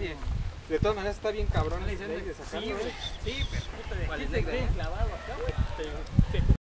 nadie. De todas maneras está bien cabrón Le ese dicen de sacarlo, sí, güey. Sí, pero puta de ¿Cuál aquí es te negra, quede no? clavado acá, güey.